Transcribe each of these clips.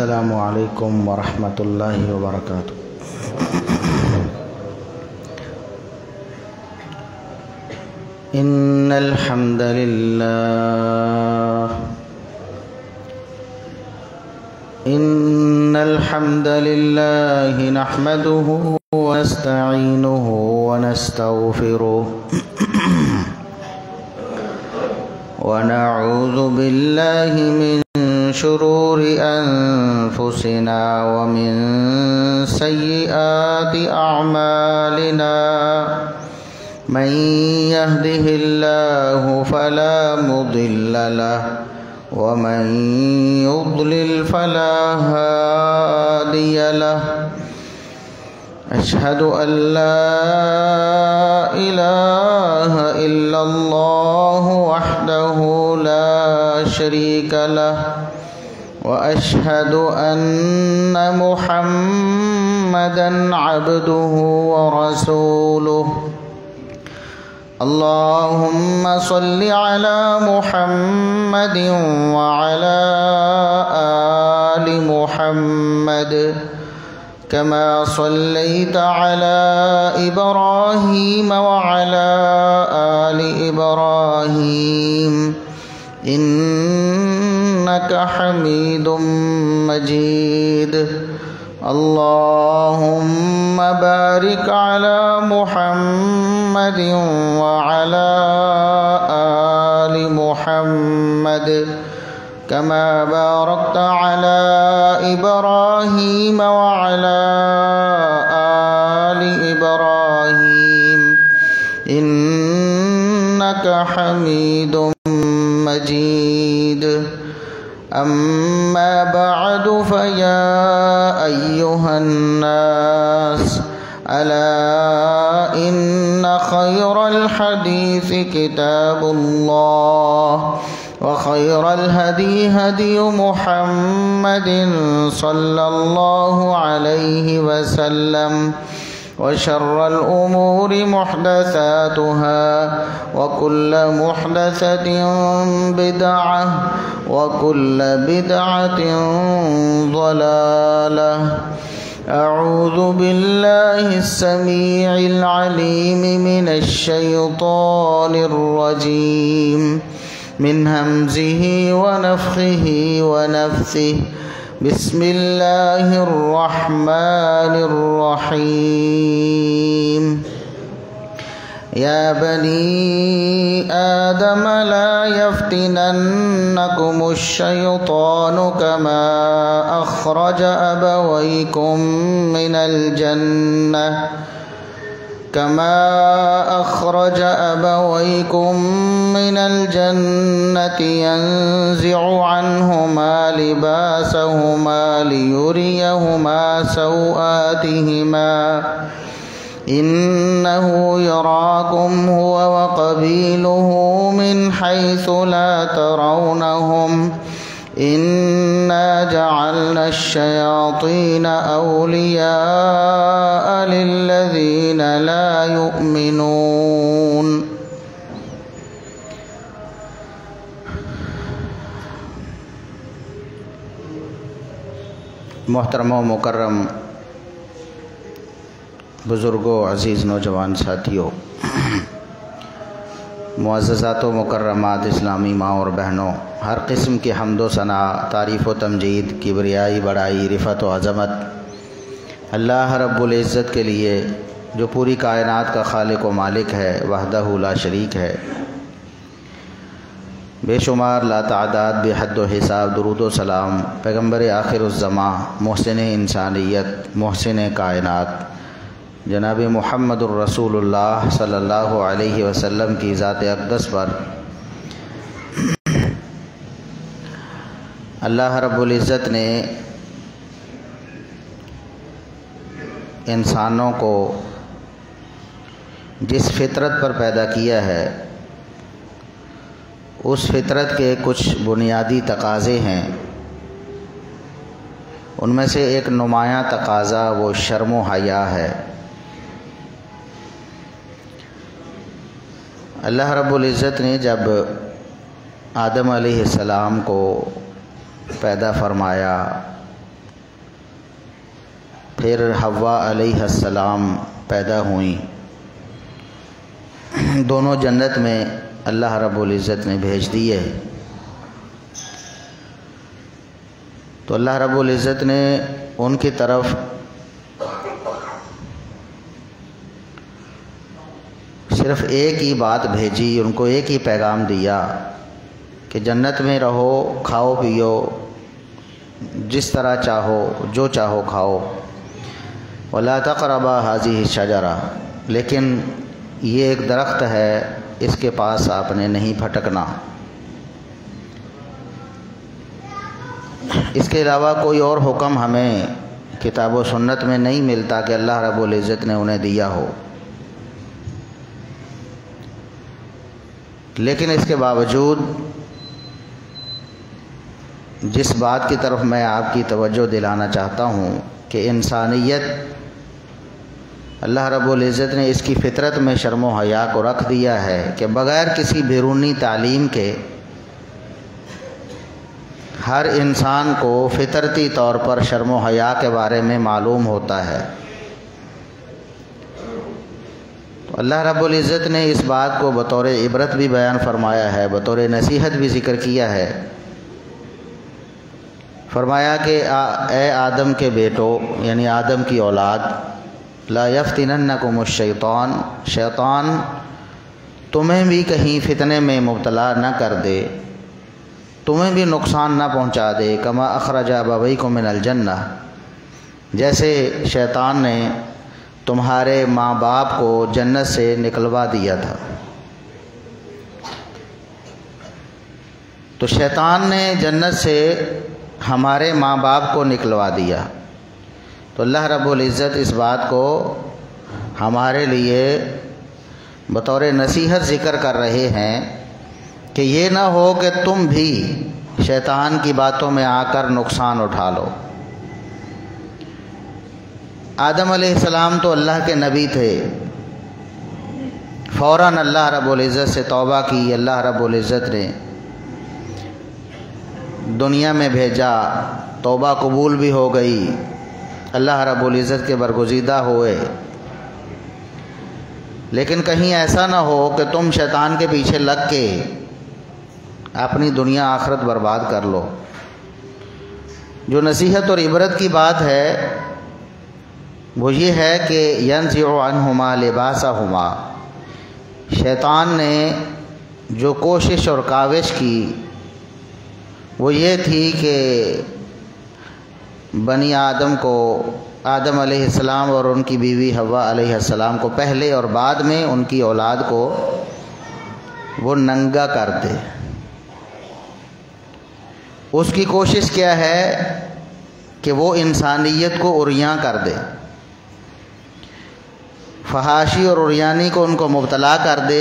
السلام علیکم ورحمۃ اللہ وبرکاتہ۔ ان الحمد للہ نحمده ونستعینه ونستغفره ونعوذ باللہ من شرور انفسنا ومن سیئات اعمالنا من يهده الله فلا مضل له ومن يضلل فلا هادي له أشهد أن لا إله إلا الله وحده لا شريك له وأشهد أن محمدا عبده ورسوله اللهم صل على محمد وعلى آل محمد كما صليت على إبراهيم وعلى آل إبراهيم إنك حميد مجيد اللهم بارك على محمد وعلى آل محمد كما باركت على إبراهيم وعلى آل إبراهيم إنك حميد مجيد أما بعد فيا أيها الناس ألا إن خير الحديث كتاب الله وخير الهدي هدي محمد صلى الله عليه وسلم وشر الأمور محدثاتها وكل محدثة بدعة وكل بدعة ضلالة أعوذ بالله السميع العليم من الشيطان الرجيم من همزه ونفخه ونفثه بسم الله الرحمن الرحيم يا بني آدم لا يفتننكم الشيطان كما أخرج أبويكم من الجنة ينزع عنهما لباسهما ليريهما سوآتهما إنه يراكم هو وقبيله من حيث لا ترونهم إنا جعلنا الشياطين أولياء للذين لا يؤمنون محترم و مکرم بزرگوں، عزیز نوجوان ساتھیوں، معززات و مکرمات اسلامی ماں اور بہنوں، ہر قسم کی حمد و ثنا، تعریف و تمجید، کبریائی، بڑائی، رفعت و عظمت اللہ رب العزت کے لیے جو پوری کائنات کا خالق و مالک ہے، وحدہ لا شریک ہے۔ بے شمار لا تعداد بے حد و حساب درود و سلام پیغمبر آخر الزماں، محسن انسانیت، محسن کائنات جناب محمد الرسول اللہ صلی اللہ علیہ وسلم کی ذات اقدس پر اللہ رب العزت نے انسانوں کو جس فطرت پر پیدا کیا ہے، اس فطرت کے کچھ بنیادی تقاضے ہیں۔ ان میں سے ایک نمایاں تقاضا وہ شرم و حیا ہے۔ اللہ رب العزت نے جب آدم علیہ السلام کو پیدا فرمایا، پھر حوا علیہ السلام پیدا ہوئیں، دونوں جنت میں اللہ رب العزت نے بھیج دیے۔ تو اللہ رب العزت نے ان کی طرف صرف ایک ہی بات بھیجی، ان کو ایک ہی پیغام دیا کہ جنت میں رہو، کھاؤ پیو، جس طرح چاہو، جو چاہو کھاؤ، وَلَا تَقْرَبَا هَذِهِ الشَّجَرَةَ، لیکن یہ ایک درخت ہے، اس کے پاس آپ نے نہیں پھٹکنا۔ اس کے علاوہ کوئی اور حکم ہمیں کتاب و سنت میں نہیں ملتا کہ اللہ رب العزت نے انہیں دیا ہو، لیکن اس کے باوجود جس بات کی طرف میں آپ کی توجہ دلانا چاہتا ہوں کہ انسانیت اللہ رب العزت نے اس کی فطرت میں شرم و حیا کو رکھ دیا ہے کہ بغیر کسی بیرونی تعلیم کے ہر انسان کو فطرتی طور پر شرم و حیا کے بارے میں معلوم ہوتا ہے۔ تو اللہ رب العزت نے اس بات کو بطور عبرت بھی بیان فرمایا ہے، بطور نصیحت بھی ذکر کیا ہے۔ فرمایا کہ اے آدم کے بیٹو، یعنی آدم کی اولاد، لا یفتننکم الشیطان، شیطان تمہیں بھی کہیں فتنے میں مبتلا نہ کر دے، تمہیں بھی نقصان نہ پہنچا دے، کما اخرج ابویکم من الجنہ، جیسے شیطان نے تمہارے ماں باپ کو جنت سے نکلوا دیا تھا۔ تو شیطان نے جنت سے ہمارے ماں باپ کو نکلوا دیا، تو اللہ رب العزت اس بات کو ہمارے لیے بطور نصیحت ذکر کر رہے ہیں کہ یہ نہ ہو کہ تم بھی شیطان کی باتوں میں آ کر نقصان اٹھا لو۔ آدم علیہ السلام تو اللہ کے نبی تھے، فوراً اللہ رب العزت سے توبہ کی، اللہ رب العزت نے دنیا میں بھیجا، توبہ قبول بھی ہو گئی، اللہ رب العزت کے برگزیدہ ہوئے۔ لیکن کہیں ایسا نہ ہو کہ تم شیطان کے پیچھے لگ کے اپنی دنیا آخرت برباد کر لو۔ جو نصیحت اور عبرت کی بات ہے وہ یہ ہے کہ ینزع عنہما لباسہما، شیطان نے جو کوشش اور کاوش کی وہ یہ تھی کہ بنی آدم کو، آدم علیہ السلام اور ان کی بیوی حوا علیہ السلام کو پہلے اور بعد میں ان کی اولاد کو وہ ننگا کر دے۔ اس کی کوشش کیا ہے کہ وہ انسانیت کو عریاں کر دے، فحاشی اور عریانی کو ان کو مبتلا کر دے۔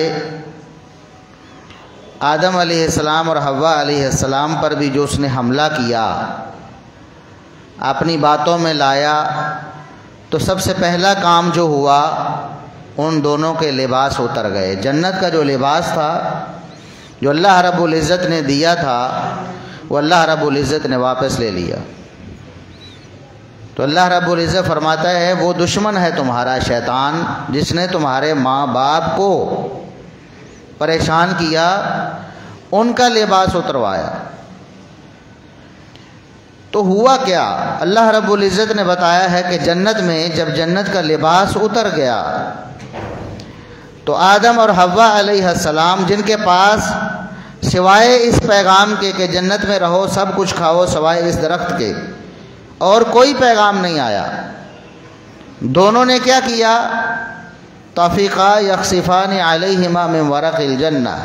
آدم علیہ السلام اور حوا علیہ السلام پر بھی جو اس نے حملہ کیا، اپنی باتوں میں لایا، تو سب سے پہلا کام جو ہوا ان دونوں کے لباس اتر گئے۔ جنت کا جو لباس تھا، جو اللہ رب العزت نے دیا تھا، وہ اللہ رب العزت نے واپس لے لیا۔ تو اللہ رب العزت فرماتا ہے وہ دشمن ہے تمہارا شیطان، جس نے تمہارے ماں باپ کو پریشان کیا، ان کا لباس اتروایا۔ تو ہوا کیا؟ اللہ رب العزت نے بتایا ہے کہ جنت میں جب جنت کا لباس اتر گیا تو آدم اور حوا علیہ السلام، جن کے پاس سوائے اس پیغام کے کہ جنت میں رہو، سب کچھ کھاؤ سوائے اس درخت کے، اور کوئی پیغام نہیں آیا، دونوں نے کیا کیا؟ طفقا یخصفان علیہما من ورق الجنہ،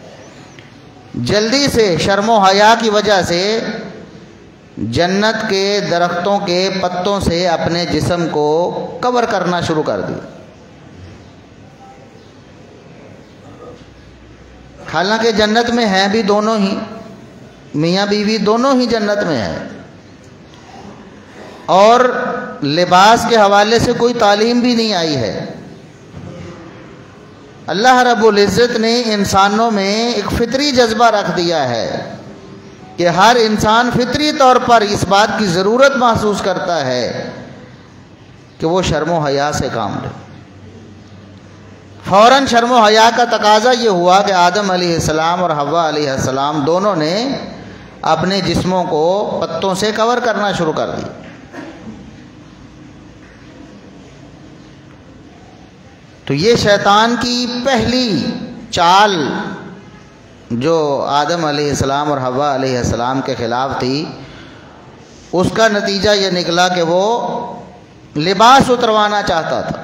جلدی سے شرم و حیا کی وجہ سے جنت کے درختوں کے پتوں سے اپنے جسم کو کور کرنا شروع کر دیا۔ حالانکہ جنت میں ہیں بھی دونوں ہی، میاں بیوی دونوں ہی جنت میں ہیں، اور لباس کے حوالے سے کوئی تعلیم بھی نہیں آئی ہے۔ اللہ رب العزت نے انسانوں میں ایک فطری جذبہ رکھ دیا ہے کہ ہر انسان فطری طور پر اس بات کی ضرورت محسوس کرتا ہے کہ وہ شرم و حیا سے کام لے۔ فوراً شرم و حیا کا تقاضا یہ ہوا کہ آدم علیہ السلام اور حوا علیہ السلام دونوں نے اپنے جسموں کو پتوں سے کور کرنا شروع کر دی۔ تو یہ شیطان کی پہلی چال جو آدم علیہ السلام اور حوا علیہ السلام کے خلاف تھی، اس کا نتیجہ یہ نکلا کہ وہ لباس اتروانا چاہتا تھا۔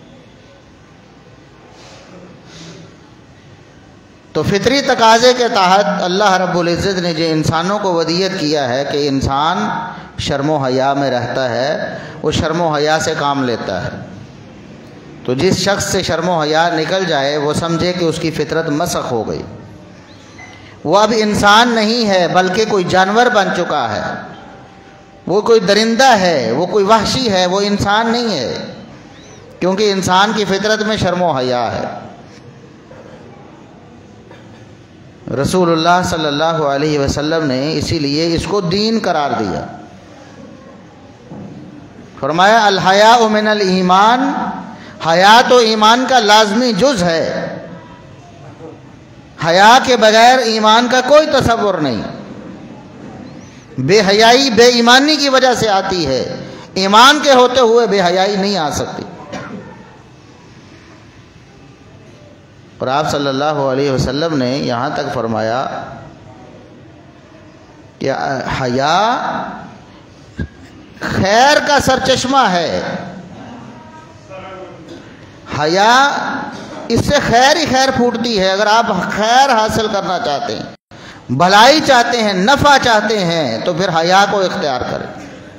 تو فطری تقاضے کے تحت اللہ رب العزت نے جو انسانوں کو ودیت کیا ہے کہ انسان شرم و حیا میں رہتا ہے، وہ شرم و حیا سے کام لیتا ہے۔ تو جس شخص سے شرم و حیا نکل جائے وہ سمجھے کہ اس کی فطرت مسخ ہو گئی، وہ اب انسان نہیں ہے بلکہ کوئی جانور بن چکا ہے، وہ کوئی درندہ ہے، وہ کوئی وحشی ہے، وہ انسان نہیں ہے، کیونکہ انسان کی فطرت میں شرم و حیا ہے۔ رسول اللہ صلی اللہ علیہ وسلم نے اسی لیے اس کو دین قرار دیا۔ فرمایا الحیاء من الایمان، حیا تو ایمان کا لازمی جز ہے، حیا کے بغیر ایمان کا کوئی تصور نہیں۔ بے حیائی بے ایمانی کی وجہ سے آتی ہے، ایمان کے ہوتے ہوئے بے حیائی نہیں آ سکتی۔ اور آپ صلی اللہ علیہ وسلم نے یہاں تک فرمایا کہ حیا خیر کا سرچشمہ ہے، حیا اس سے خیر ہی خیر پھوٹتی ہے۔ اگر آپ خیر حاصل کرنا چاہتے ہیں، بھلائی چاہتے ہیں، نفع چاہتے ہیں، تو پھر حیا کو اختیار کریں۔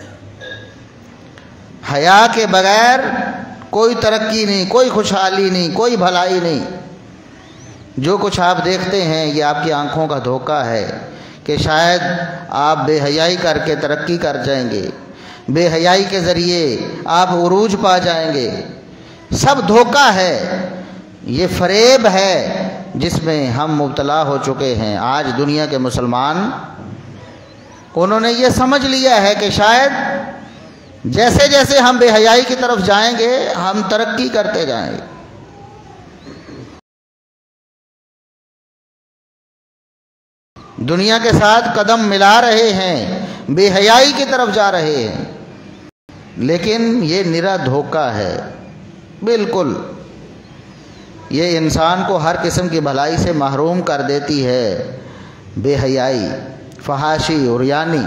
حیا کے بغیر کوئی ترقی نہیں، کوئی خوشحالی نہیں، کوئی بھلائی نہیں۔ جو کچھ آپ دیکھتے ہیں یہ آپ کی آنکھوں کا دھوکہ ہے کہ شاید آپ بے حیائی کر کے ترقی کر جائیں گے، بے حیائی کے ذریعے آپ عروج پا جائیں گے، سب دھوکہ ہے، یہ فریب ہے جس میں ہم مبتلا ہو چکے ہیں۔ آج دنیا کے مسلمان انہوں نے یہ سمجھ لیا ہے کہ شاید جیسے جیسے ہم بے حیائی کی طرف جائیں گے ہم ترقی کرتے جائیں گے۔ دنیا کے ساتھ قدم ملا رہے ہیں، بے حیائی کی طرف جا رہے ہیں، لیکن یہ نرا دھوکہ ہے بالکل۔ یہ انسان کو ہر قسم کی بھلائی سے محروم کر دیتی ہے، بے حیائی، فحاشی، عریانی۔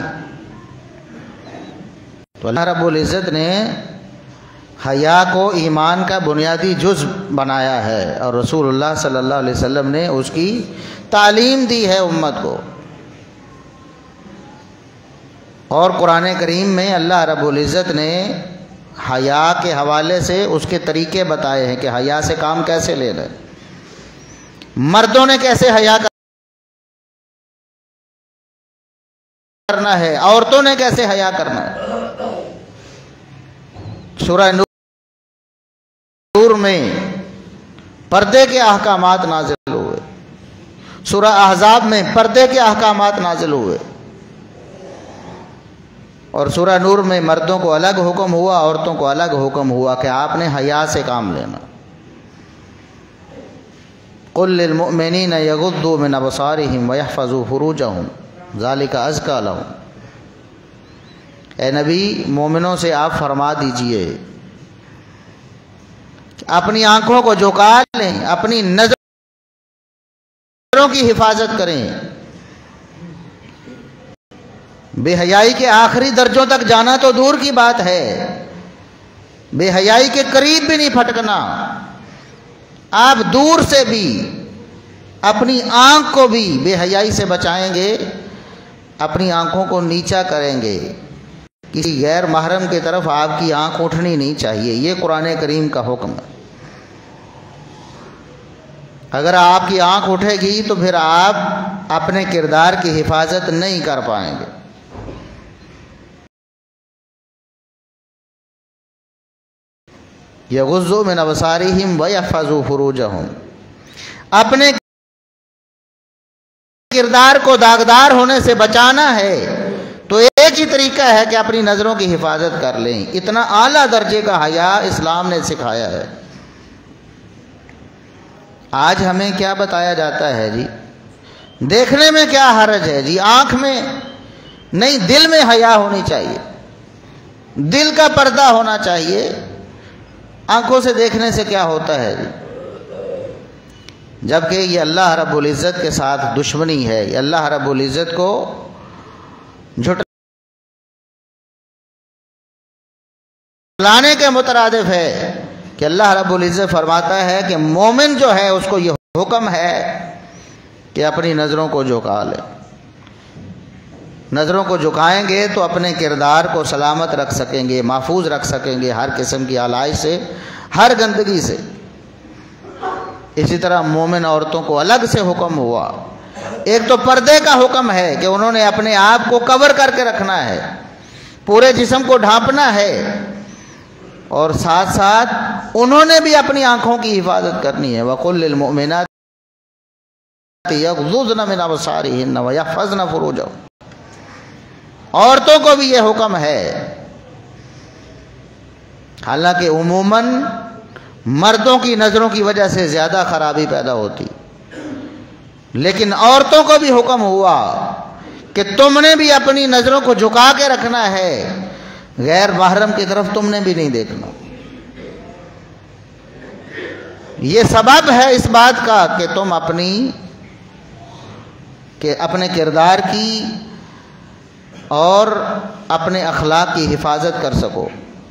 تو اللہ رب العزت نے حیا کو ایمان کا بنیادی جز بنایا ہے، اور رسول اللہ صلی اللہ علیہ وسلم نے اس کی تعلیم دی ہے امت کو۔ اور قرآن کریم میں اللہ رب العزت نے حیا کے حوالے سے اس کے طریقے بتائے ہیں کہ حیا سے کام کیسے لینا ہے، مردوں نے کیسے حیا کرنا ہے، عورتوں نے کیسے حیا کرنا ہے۔ سورہ نور میں پردے کے احکامات نازل ہوئے، سورہ احزاب میں پردے کے احکامات نازل ہوئے، اور سورہ نور میں مردوں کو الگ حکم ہوا، عورتوں کو الگ حکم ہوا کہ آپ نے حیا سے کام لینا۔ قل للمؤمنین یغضوا من ابصارہم ویحفظوا فروجہم ذلک ازکی لہم۔ اے نبی، مومنوں سے آپ فرما دیجئے اپنی آنکھوں کو جھکا لیں، اپنی نظروں کی حفاظت کریں۔ بے حیائی کے آخری درجوں تک جانا تو دور کی بات ہے، بے حیائی کے قریب بھی نہیں پھٹکنا۔ آپ دور سے بھی اپنی آنکھ کو بھی بے حیائی سے بچائیں گے، اپنی آنکھوں کو نیچا کریں گے، کسی غیر محرم کی طرف آپ کی آنکھ اٹھنی نہیں چاہیے۔ یہ قرآن کریم کا حکم ہے۔ اگر آپ کی آنکھ اٹھے گی تو پھر آپ اپنے کردار کی حفاظت نہیں کر پائیں گے۔ یغضوا من ابصارہم ویحفظوا فروجہم، اپنے کردار کو داغدار ہونے سے بچانا ہے، تو ایک ہی طریقہ ہے کہ اپنی نظروں کی حفاظت کر لیں. اتنا اعلیٰ درجے کا حیا اسلام نے سکھایا ہے. آج ہمیں کیا بتایا جاتا ہے جی؟ دیکھنے میں کیا حرج ہے جی، آنکھ میں نہیں، دل میں حیا ہونی چاہیے، دل کا پردہ ہونا چاہیے. آنکھوں سے دیکھنے سے کیا ہوتا ہے جی؟ جبکہ یہ اللہ رب العزت کے ساتھ دشمنی ہے. یہ اللہ رب العزت کو جھٹلانے کے مترادف ہے کہ اللہ رب العزت فرماتا ہے کہ مومن جو ہے اس کو یہ حکم ہے کہ اپنی نظروں کو جھکا لے. نظروں کو جھکائیں گے تو اپنے کردار کو سلامت رکھ سکیں گے، محفوظ رکھ سکیں گے ہر قسم کی آلائش سے، ہر گندگی سے. اسی طرح مومن عورتوں کو الگ سے حکم ہوا. ایک تو پردے کا حکم ہے کہ انہوں نے اپنے آپ کو کور کر کے رکھنا ہے، پورے جسم کو ڈھانپنا ہے، اور ساتھ ساتھ انہوں نے بھی اپنی آنکھوں کی حفاظت کرنی ہے. وَقُلْ لِلْمُؤْمِنَاتِ يَغْضُضْنَ مِنْ أَبْصَارِهِنَّ وَيَحْفَظْنَ فُرُوجَهُنَّ. عورتوں کو بھی یہ حکم ہے. حالانکہ عموماً مردوں کی نظروں کی وجہ سے زیادہ خرابی پیدا ہوتی، لیکن عورتوں کو بھی حکم ہوا کہ تم نے بھی اپنی نظروں کو جھکا کے رکھنا ہے، غیر محرم کی طرف تم نے بھی نہیں دیکھنا. یہ سبب ہے اس بات کا کہ تم اپنے کردار کی اور اپنے اخلاق کی حفاظت کر سکو.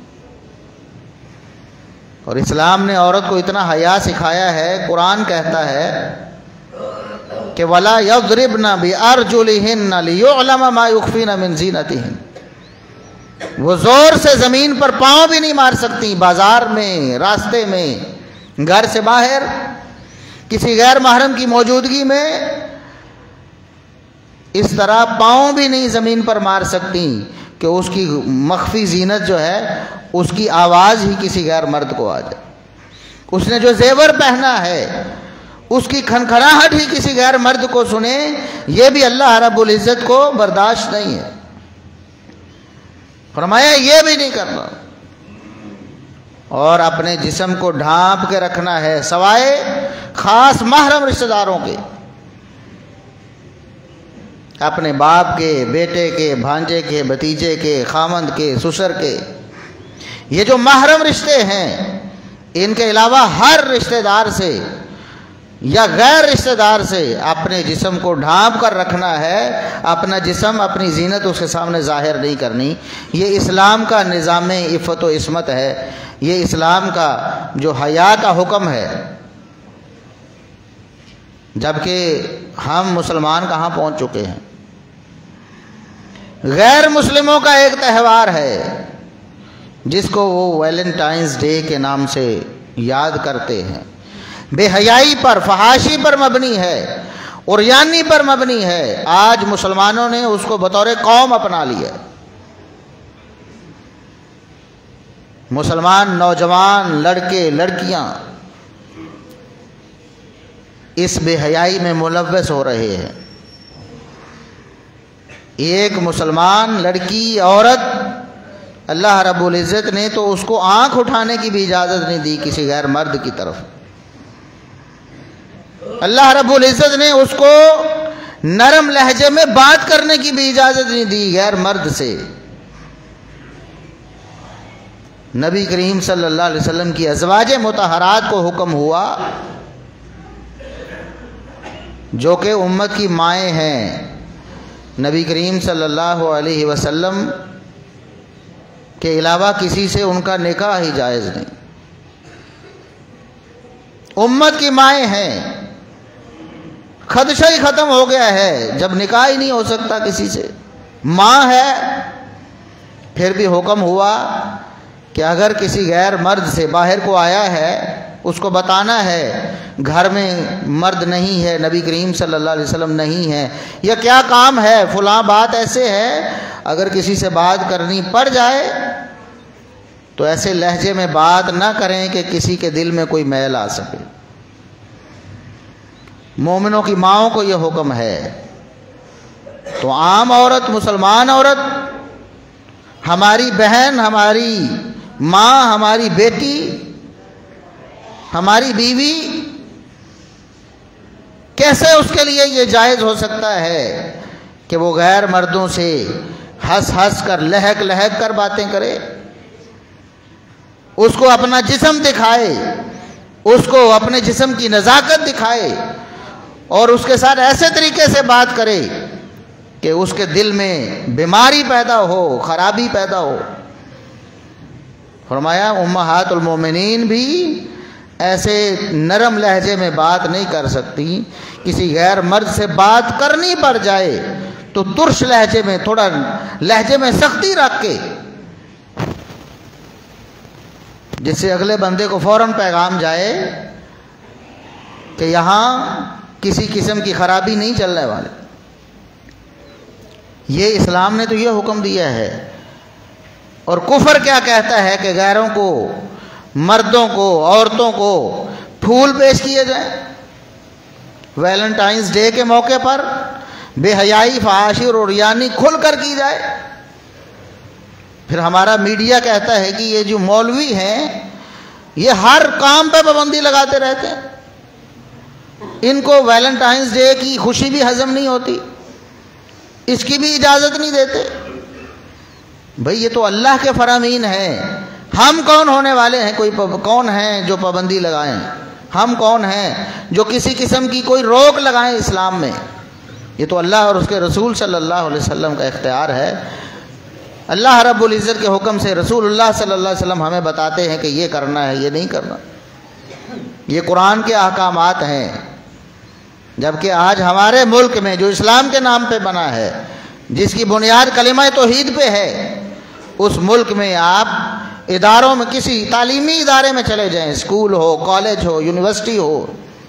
اور اسلام نے عورت کو اتنا حیا سکھایا ہے. قرآن کہتا ہے کہ وَلَا يَضْرِبْنَ بِأَرْجُلِهِنَّ لِيُعْلَمَ مَا يُخْفِينَ مِنْ زِينَتِهِنَّ. وہ زور سے زمین پر پاؤں بھی نہیں مار سکتی، بازار میں، راستے میں، گھر سے باہر، کسی غیر محرم کی موجودگی میں اس طرح پاؤں بھی نہیں زمین پر مار سکتی کہ اس کی مخفی زینت جو ہے اس کی آواز ہی کسی غیر مرد کو آ جائے. اس نے جو زیور پہنا ہے اس کی کھنکھناہٹ ہی کسی غیر مرد کو سنے، یہ بھی اللہ رب العزت کو برداشت نہیں ہے. فرمایا یہ بھی نہیں کرنا. اور اپنے جسم کو ڈھانپ کے رکھنا ہے سوائے خاص محرم رشتہ داروں کے، اپنے باپ کے، بیٹے کے، بھانجے کے، بھتیجے کے، خامند کے، سسر کے. یہ جو محرم رشتے ہیں ان کے علاوہ ہر رشتہ دار سے یا غیر رشتہ دار سے اپنے جسم کو ڈھانپ کر رکھنا ہے. اپنا جسم، اپنی زینت اس کے سامنے ظاہر نہیں کرنی. یہ اسلام کا نظام عفت و عصمت ہے. یہ اسلام کا جو حیا کا حکم ہے. جبکہ ہم مسلمان کہاں پہنچ چکے ہیں؟ غیر مسلموں کا ایک تہوار ہے جس کو وہ ویلنٹائنز ڈے کے نام سے یاد کرتے ہیں. بے حیائی پر، فحاشی پر مبنی ہے، عریانی پر مبنی ہے. آج مسلمانوں نے اس کو بطور قوم اپنا لیا. مسلمان نوجوان، لڑکے، لڑکیاں اس بے حیائی میں ملوث ہو رہے ہیں. ایک مسلمان لڑکی، عورت، اللہ رب العزت نے تو اس کو آنکھ اٹھانے کی بھی اجازت نہیں دی کسی غیر مرد کی طرف. اللہ رب العزت نے اس کو نرم لہجے میں بات کرنے کی بھی اجازت نہیں دی غیر مرد سے. نبی کریم صلی اللہ علیہ وسلم کی ازواج مطہرات کو حکم ہوا جو کہ امت کی مائیں ہیں. نبی کریم صلی اللہ علیہ وسلم کے علاوہ کسی سے ان کا نکاح ہی جائز نہیں. امت کی مائیں ہیں. خدشہ ہی ختم ہو گیا ہے جب نکاح ہی نہیں ہو سکتا کسی سے. ماں ہے. پھر بھی حکم ہوا کہ اگر کسی غیر مرد سے باہر کو آیا ہے اس کو بتانا ہے گھر میں مرد نہیں ہے، نبی کریم صلی اللہ علیہ وسلم نہیں ہے، یا کیا کام ہے، فلاں بات ایسے ہے. اگر کسی سے بات کرنی پڑ جائے تو ایسے لہجے میں بات نہ کریں کہ کسی کے دل میں کوئی میل آ سکے. مومنوں کی ماؤں کو یہ حکم ہے. تو عام عورت، مسلمان عورت، ہماری بہن، ہماری ماں، ہماری بیٹی، ہماری بیوی، کیسے اس کے لیے یہ جائز ہو سکتا ہے کہ وہ غیر مردوں سے ہنس ہنس کر، لہک لہک کر باتیں کرے، اس کو اپنا جسم دکھائے، اس کو اپنے جسم کی نزاکت دکھائے اور اس کے ساتھ ایسے طریقے سے بات کرے کہ اس کے دل میں بیماری پیدا ہو، خرابی پیدا ہو؟ فرمایا امہات المومنین بھی ایسے نرم لہجے میں بات نہیں کر سکتی، کسی غیر مرد سے بات کرنی پڑ جائے تو ترش لہجے میں، تھوڑا لہجے میں سختی رکھ کے، جس سے اگلے بندے کو فوراً پیغام جائے کہ یہاں کسی قسم کی خرابی نہیں چلنے والے۔ یہ اسلام نے تو یہ حکم دیا ہے۔ اور کفر کیا کہتا ہے کہ غیروں کو، مردوں کو، عورتوں کو پھول پیش کیے جائیں، ویلنٹائنز ڈے کے موقع پر بے حیائی، فحاشی اور عریانی کھل کر کی جائے۔ پھر ہمارا میڈیا کہتا ہے کہ یہ جو مولوی ہیں یہ ہر کام پہ پابندی لگاتے رہتے ہیں، ان کو ویلنٹائنز ڈے کی خوشی بھی ہضم نہیں ہوتی، اس کی بھی اجازت نہیں دیتے۔ بھئی یہ تو اللہ کے فرامین ہیں، ہم کون ہونے والے ہیں؟ کون ہیں جو پابندی لگائیں؟ ہم کون ہیں جو کسی قسم کی کوئی روک لگائیں اسلام میں؟ یہ تو اللہ اور اس کے رسول صلی اللہ علیہ وسلم کا اختیار ہے۔ اللہ رب العزت کے حکم سے رسول اللہ صلی اللہ علیہ وسلم ہمیں بتاتے ہیں کہ یہ کرنا ہے، یہ نہیں کرنا۔ یہ قرآن کے احکامات ہیں۔ جبکہ آج ہمارے ملک میں جو اسلام کے نام پہ بنا ہے، جس کی بنیاد کلمہ توحید پہ ہے، اس ملک میں آپ اداروں میں، کسی تعلیمی ادارے میں چلے جائیں، اسکول ہو، کالج ہو، یونیورسٹی ہو،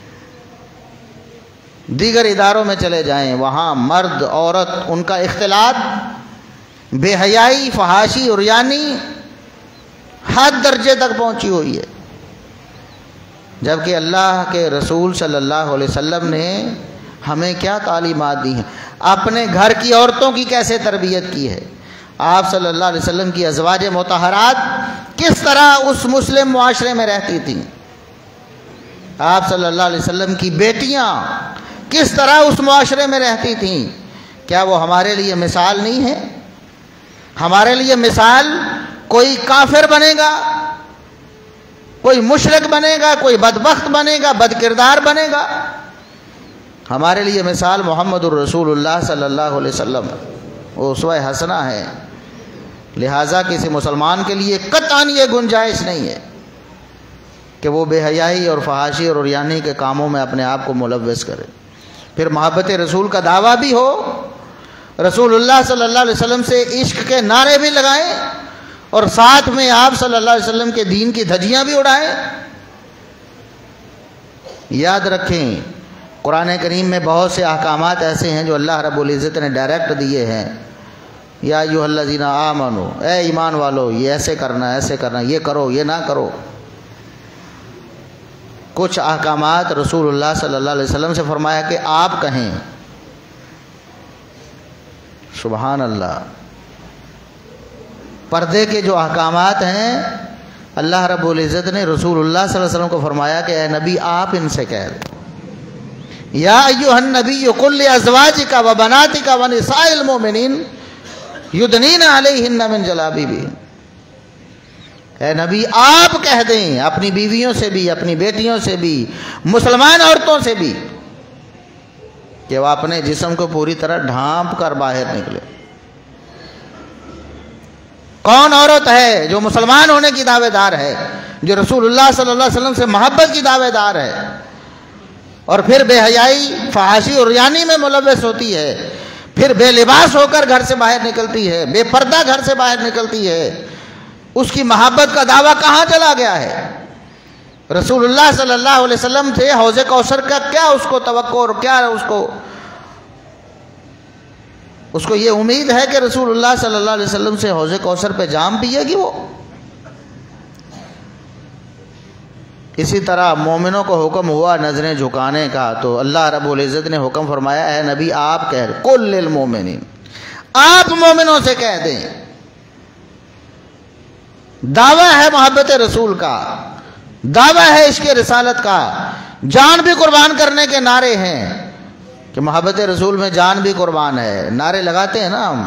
دیگر اداروں میں چلے جائیں، وہاں مرد عورت ان کا اختلاط، بے حیائی، فحاشی، عریانی حد درجے تک پہنچی ہوئی ہے۔ جبکہ اللہ کے رسول صلی اللہ علیہ وسلم نے ہمیں کیا تعلیمات دی ہیں، اپنے گھر کی عورتوں کی کیسے تربیت کی ہے۔ آپ صلی اللہ علیہ وسلم کی ازواج مطہرات کس طرح اس مسلم معاشرے میں رہتی تھیں، آپ صلی اللہ علیہ وسلم کی بیٹیاں کس طرح اس معاشرے میں رہتی تھیں، کیا وہ ہمارے لیے مثال نہیں ہے؟ ہمارے لیے مثال کوئی کافر بنے گا، کوئی مشرک بنے گا، کوئی بدبخت بنے گا، بد کردار بنے گا؟ ہمارے لیے مثال محمد الرسول اللہ صلی اللہ علیہ وسلم وہ اسوہ حسنہ ہے۔ لہٰذا کسی مسلمان کے لیے قطعاً یہ گنجائش نہیں ہے کہ وہ بے حیائی اور فحاشی اور عریانی کے کاموں میں اپنے آپ کو ملوث کرے۔ پھر محبت رسول کا دعویٰ بھی ہو، رسول اللہ صلی اللہ علیہ وسلم سے عشق کے نعرے بھی لگائیں اور ساتھ میں آپ صلی اللہ علیہ وسلم کے دین کی دھجیاں بھی اڑائیں۔ یاد رکھیں قرآن کریم میں بہت سے احکامات ایسے ہیں جو اللہ رب العزت نے ڈائریکٹ دیے ہیں۔ یا ایھا الذین آمنو، اے ایمان والو، یہ ایسے کرنا، ایسے کرنا، یہ کرو، یہ نہ کرو۔ کچھ احکامات رسول اللہ صلی اللہ علیہ وسلم سے فرمایا کہ آپ کہیں۔ سبحان اللہ۔ پردے کے جو احکامات ہیں اللہ رب العزت نے رسول اللہ صلی اللہ علیہ وسلم کو فرمایا کہ اے نبی آپ ان سے کہہ دیں، یا ایھا النبی قل لازواجک و بناتک و نساء المؤمنین یدنین علیہن من جلابیبہن۔ اے نبی آپ کہہ دیں اپنی بیویوں سے بھی، اپنی بیٹیوں سے بھی، مسلمان عورتوں سے بھی کہ وہ اپنے جسم کو پوری طرح ڈھانپ کر باہر نکلے۔ کون عورت ہے جو مسلمان ہونے کی دعوے دار ہے، جو رسول اللہ صلی اللہ علیہ وسلم سے محبت کی دعوے دار ہے، اور پھر بے حیائی، فحاشی اور عریانی میں ملوث ہوتی ہے، پھر بے لباس ہو کر گھر سے باہر نکلتی ہے، بے پردہ گھر سے باہر نکلتی ہے، اس کی محبت کا دعویٰ کہاں چلا گیا ہے؟ رسول اللہ صلی اللہ علیہ وسلم سے حوض کوثر کا کیا اس کو توقع اور کیا اس کو یہ امید ہے کہ رسول اللہ صلی اللہ علیہ وسلم سے حوض کوثر پہ جام پیے گی وہ؟ اسی طرح مومنوں کو حکم ہوا نظریں جھکانے کا، تو اللہ رب العزت نے حکم فرمایا اے نبی آپ کہہ رہے قل للمؤمنین، آپ مومنوں سے کہہ دیں۔ دعویٰ ہے محبت رسول کا، دعویٰ ہے عشق رسالت کا، جان بھی قربان کرنے کے نعرے ہیں کہ محبت رسول میں جان بھی قربان ہے، نعرے لگاتے ہیں نا ہم،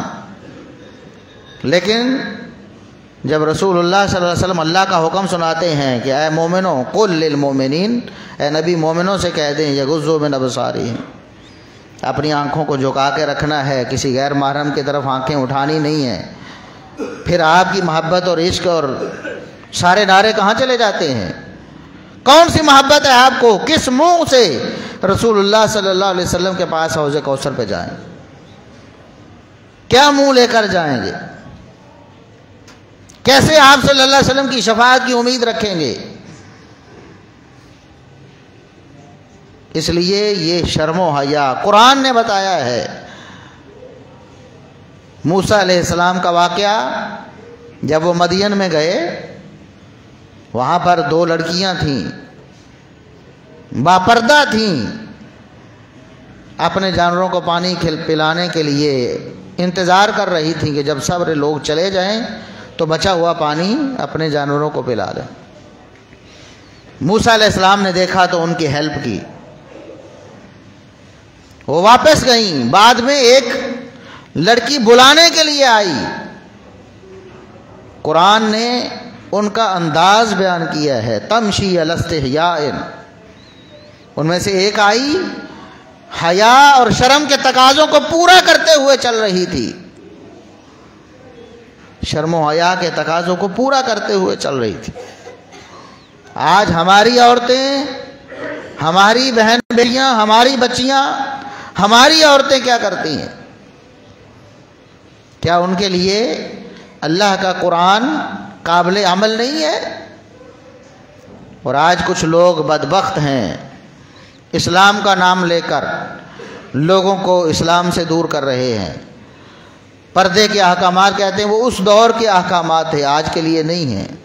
لیکن جب رسول اللہ صلی اللہ علیہ وسلم اللہ کا حکم سناتے ہیں کہ اے مومنوں قل للمؤمنین، اے نبی مومنوں سے کہہ دیں یغضوا من ابصارہم، اپنی آنکھوں کو جھکا کے رکھنا ہے، کسی غیر محرم کی طرف آنکھیں اٹھانی نہیں ہیں، پھر آپ کی محبت اور عشق اور سارے نعرے کہاں چلے جاتے ہیں؟ کون سی محبت ہے آپ کو؟ کس منہ سے رسول اللہ صلی اللہ علیہ وسلم کے پاس حوض کوثر پہ جائیں؟ کیا منہ لے کر جائیں گے؟ کیسے آپ صلی اللہ علیہ وسلم کی شفاعت کی امید رکھیں گے؟ اس لیے یہ شرم و حیا قرآن نے بتایا ہے۔ موسیٰ علیہ السلام کا واقعہ، جب وہ مدین میں گئے، وہاں پر 2 لڑکیاں تھیں، باپردہ تھیں، اپنے جانوروں کو پانی پلانے کے لیے انتظار کر رہی تھیں کہ جب سب لوگ چلے جائیں تو بچا ہوا پانی اپنے جانوروں کو پلا لیں۔ موسیٰ علیہ السلام نے دیکھا تو ان کی ہیلپ کی، وہ واپس گئیں۔ بعد میں ایک لڑکی بلانے کے لیے آئی، قرآن نے ان کا انداز بیان کیا ہے، تمشی علی استحیاء، ان میں سے ایک آئی حیا اور شرم کے تقاضوں کو پورا کرتے ہوئے چل رہی تھی، شرم و حیا کے تقاضوں کو پورا کرتے ہوئے چل رہی تھی۔ آج ہماری عورتیں، ہماری بہن بیٹیاں، ہماری بچیاں، ہماری عورتیں کیا کرتی ہیں؟ کیا ان کے لیے اللہ کا قرآن قابل عمل نہیں ہے؟ اور آج کچھ لوگ بدبخت ہیں، اسلام کا نام لے کر لوگوں کو اسلام سے دور کر رہے ہیں۔ پردے کے احکامات کہتے ہیں، وہ اس دور کے احکامات ہیں، آج کے لیے نہیں ہیں۔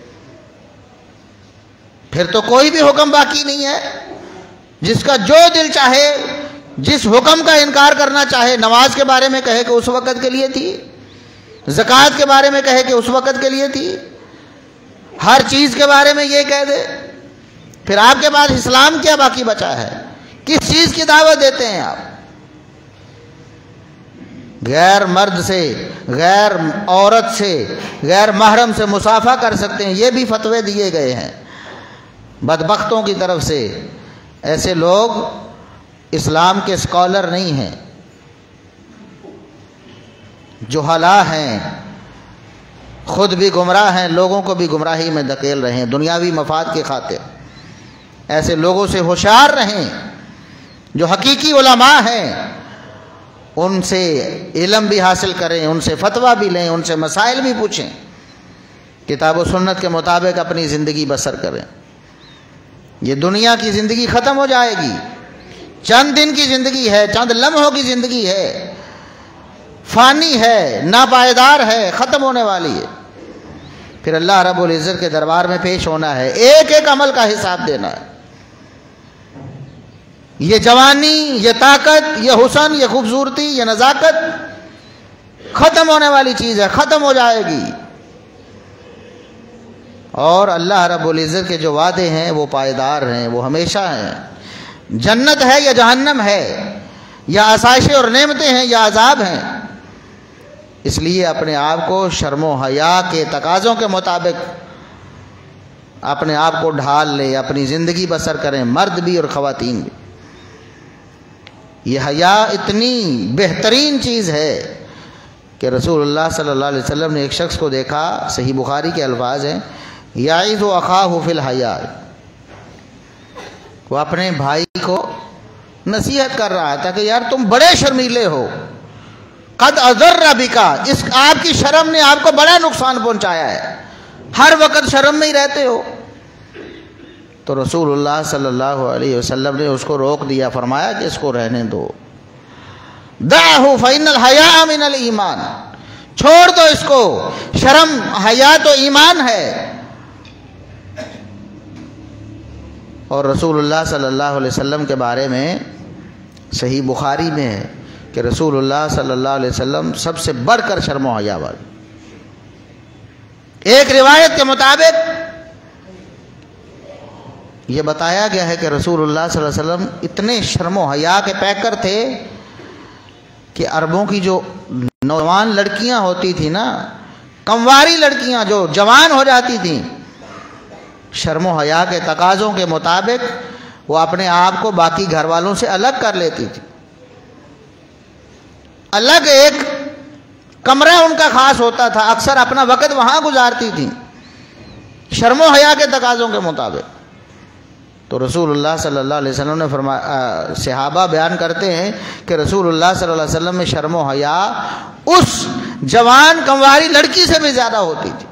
پھر تو کوئی بھی حکم باقی نہیں ہے، جس کا جو دل چاہے، جس حکم کا انکار کرنا چاہے، نماز کے بارے میں کہے کہ اس وقت کے لیے تھی، زکوٰۃ کے بارے میں کہے کہ اس وقت کے لیے تھی، ہر چیز کے بارے میں یہ کہہ دے، پھر آپ کے پاس اسلام کیا باقی بچا ہے؟ کس چیز کی دعوت دیتے ہیں آپ؟ غیر مرد سے، غیر عورت سے، غیر محرم سے مصافحہ کر سکتے ہیں، یہ بھی فتوے دیے گئے ہیں بدبختوں کی طرف سے۔ ایسے لوگ اسلام کے اسکالر نہیں ہیں، جہلا ہیں، خود بھی گمراہ ہیں، لوگوں کو بھی گمراہی میں دھکیل رہے ہیں دنیاوی مفاد کی خاطر۔ ایسے لوگوں سے ہوشیار رہیں، جو حقیقی علماء ہیں، ان سے علم بھی حاصل کریں، ان سے فتویٰ بھی لیں، ان سے مسائل بھی پوچھیں، کتاب و سنت کے مطابق اپنی زندگی بسر کریں۔ یہ دنیا کی زندگی ختم ہو جائے گی، چند دن کی زندگی ہے، چند لمحوں کی زندگی ہے، فانی ہے، ناپائیدار ہے، ختم ہونے والی ہے۔ پھر اللہ رب العزت کے دربار میں پیش ہونا ہے، ایک ایک عمل کا حساب دینا ہے۔ یہ جوانی، یہ طاقت، یہ حسن، یہ خوبصورتی، یہ نزاکت ختم ہونے والی چیز ہے، ختم ہو جائے گی۔ اور اللہ رب العزت کے جو وعدے ہیں وہ پائیدار ہیں، وہ ہمیشہ ہیں۔ جنت ہے یا جہنم ہے، یا آسائشیں اور نعمتیں ہیں یا عذاب ہیں۔ اس لیے اپنے آپ کو شرم و حیا کے تقاضوں کے مطابق اپنے آپ کو ڈھال لے، اپنی زندگی بسر کریں، مرد بھی اور خواتین بھی۔ یہ حیا اتنی بہترین چیز ہے کہ رسول اللہ صلی اللہ علیہ وسلم نے ایک شخص کو دیکھا، صحیح بخاری کے الفاظ ہیں، یعظ اخاہ فی الحیا، وہ اپنے بھائی کو نصیحت کر رہا تھا کہ یار تم بڑے شرمیلے ہو، قد اضر بک، اس آپ کی شرم نے آپ کو بڑا نقصان پہنچایا ہے، ہر وقت شرم میں ہی رہتے ہو۔ تو رسول اللہ صلی اللہ علیہ وسلم نے اس کو روک دیا، فرمایا کہ اس کو رہنے دو، دعہ فإن الحیاء من الایمان، چھوڑ دو اس کو، شرم حیا تو ایمان ہے۔ اور رسول اللہ صلی اللہ علیہ وسلم کے بارے میں صحیح بخاری میں ہے کہ رسول اللہ صلی اللہ علیہ وسلم سب سے بڑھ کر شرم و حیا والے. ایک روایت کے مطابق یہ بتایا گیا ہے کہ رسول اللہ صلی اللہ علیہ وسلم اتنے شرم و حیا کے پیکر تھے کہ عربوں کی جو نوجوان لڑکیاں ہوتی تھیں نا، کنواری لڑکیاں جو جوان ہو جاتی تھیں، شرم و حیا کے تقاضوں کے مطابق وہ اپنے آپ کو باقی گھر والوں سے الگ کر لیتی تھی. الگ ایک کمرہ ان کا خاص ہوتا تھا، اکثر اپنا وقت وہاں گزارتی تھیں شرم و حیا کے تقاضوں کے مطابق. تو رسول اللہ صلی اللہ علیہ وسلم نے فرمایا، صحابہ بیان کرتے ہیں کہ رسول اللہ صلی اللہ علیہ وسلم میں شرم و حیا اس جوان کنواری لڑکی سے بھی زیادہ ہوتی تھی.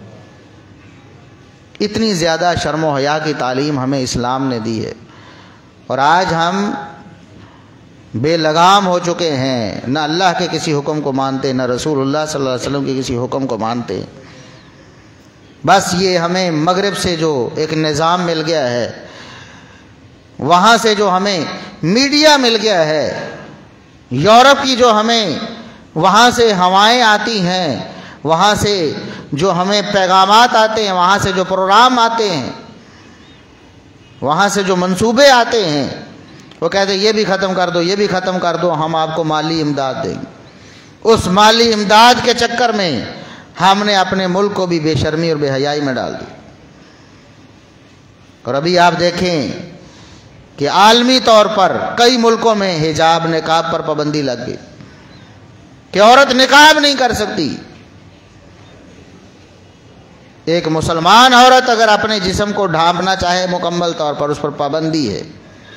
اتنی زیادہ شرم و حیا کی تعلیم ہمیں اسلام نے دی ہے. اور آج ہم بے لگام ہو چکے ہیں، نہ اللہ کے کسی حکم کو مانتے، نہ رسول اللہ صلی اللہ علیہ وسلم کے کسی حکم کو مانتے. بس یہ ہمیں مغرب سے جو ایک نظام مل گیا ہے، وہاں سے جو ہمیں میڈیا مل گیا ہے، یورپ کی جو ہمیں وہاں سے ہوائیں آتی ہیں، وہاں سے جو ہمیں پیغامات آتے ہیں، وہاں سے جو پروگرام آتے ہیں، وہاں سے جو منصوبے آتے ہیں، وہ کہتے ہیں یہ بھی ختم کر دو، یہ بھی ختم کر دو، ہم آپ کو مالی امداد دیں گے. اس مالی امداد کے چکر میں ہم نے اپنے ملک کو بھی بے شرمی اور بے حیائی میں ڈال دی. اور ابھی آپ دیکھیں کہ عالمی طور پر کئی ملکوں میں حجاب نقاب پر پابندی لگ گئی کہ عورت نقاب نہیں کر سکتی. ایک مسلمان عورت اگر اپنے جسم کو ڈھانپنا چاہے مکمل طور پر اس پر پابندی ہے.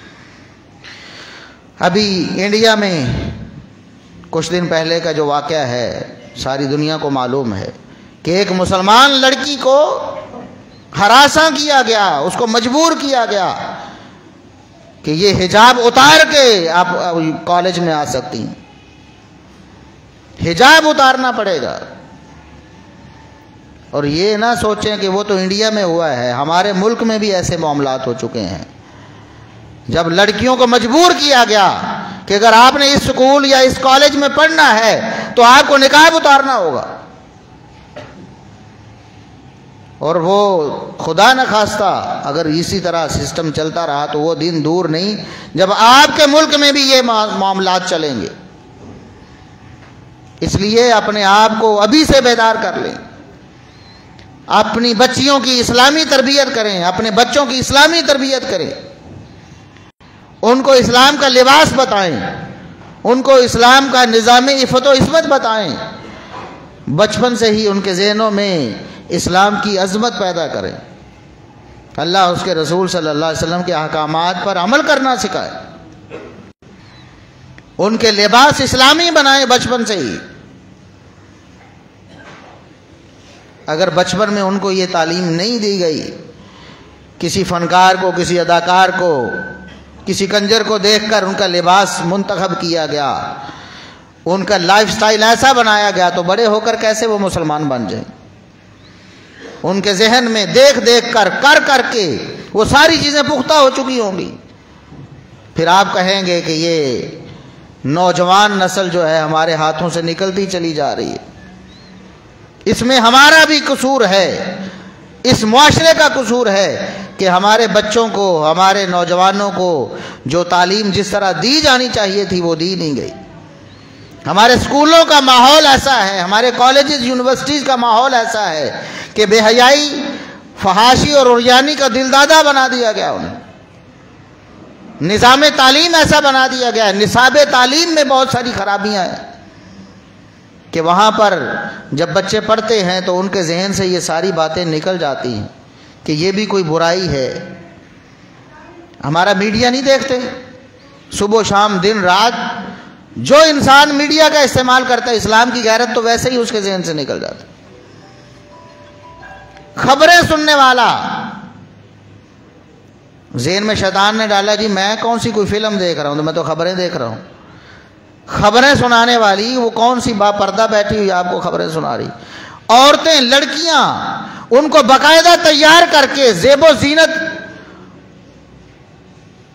ابھی انڈیا میں کچھ دن پہلے کا جو واقعہ ہے ساری دنیا کو معلوم ہے کہ ایک مسلمان لڑکی کو ہراساں کیا گیا، اس کو مجبور کیا گیا کہ یہ حجاب اتار کے آپ کالج میں آ سکتی ہیں، حجاب اتارنا پڑے گا. اور یہ نہ سوچیں کہ وہ تو انڈیا میں ہوا ہے، ہمارے ملک میں بھی ایسے معاملات ہو چکے ہیں. جب لڑکیوں کو مجبور کیا گیا کہ اگر آپ نے اس سکول یا اس کالج میں پڑھنا ہے تو آپ کو نقاب اتارنا ہوگا، اور وہ خدا نہ خواستہ اگر اسی طرح سسٹم چلتا رہا تو وہ دن دور نہیں جب آپ کے ملک میں بھی یہ معاملات چلیں گے. اس لیے اپنے آپ کو ابھی سے بیدار کر لیں، اپنی بچیوں کی اسلامی تربیت کریں، اپنے بچوں کی اسلامی تربیت کریں، ان کو اسلام کا لباس بتائیں، ان کو اسلام کا نظام عفت و عصمت بتائیں. بچپن سے ہی ان کے ذہنوں میں اسلام کی عظمت پیدا کریں، اللہ اس کے رسول صلی اللہ علیہ وسلم کے احکامات پر عمل کرنا سکھائے، ان کے لباس اسلامی بنائیں بچپن سے ہی. اگر بچپن میں ان کو یہ تعلیم نہیں دی گئی، کسی فنکار کو، کسی اداکار کو، کسی کنجر کو دیکھ کر ان کا لباس منتخب کیا گیا، ان کا لائف سٹائل ایسا بنایا گیا، تو بڑے ہو کر کیسے وہ مسلمان بن جائیں؟ ان کے ذہن میں دیکھ دیکھ کر کر کے وہ ساری چیزیں پختہ ہو چکی ہوں گی. پھر آپ کہیں گے کہ یہ نوجوان نسل جو ہے ہمارے ہاتھوں سے نکلتی چلی جا رہی ہے. اس میں ہمارا بھی قصور ہے، اس معاشرے کا قصور ہے کہ ہمارے بچوں کو، ہمارے نوجوانوں کو جو تعلیم جس طرح دی جانی چاہیے تھی وہ دی نہیں گئی. ہمارے اسکولوں کا ماحول ایسا ہے، ہمارے کالجز یونیورسٹیز کا ماحول ایسا ہے کہ بے حیائی، فحاشی اور عریانی کا دلدادہ بنا دیا گیا انہیں. نظام تعلیم ایسا بنا دیا گیا ہے، نصاب تعلیم میں بہت ساری خرابیاں ہیں کہ وہاں پر جب بچے پڑھتے ہیں تو ان کے ذہن سے یہ ساری باتیں نکل جاتی ہیں کہ یہ بھی کوئی برائی ہے. ہمارا میڈیا نہیں دیکھتے؟ صبح و شام دن رات جو انسان میڈیا کا استعمال کرتا ہے، اسلام کی غیرت تو ویسے ہی اس کے ذہن سے نکل جاتی. خبریں سننے والا، ذہن میں شیطان نے ڈالا جی میں کون سی کوئی فلم دیکھ رہا ہوں، تو میں تو خبریں دیکھ رہا ہوں. خبریں سنانے والی وہ کون سی با پردہ بیٹھی ہوئی آپ کو خبریں سنا رہی؟ عورتیں، لڑکیاں، ان کو باقاعدہ تیار کر کے زیب و زینت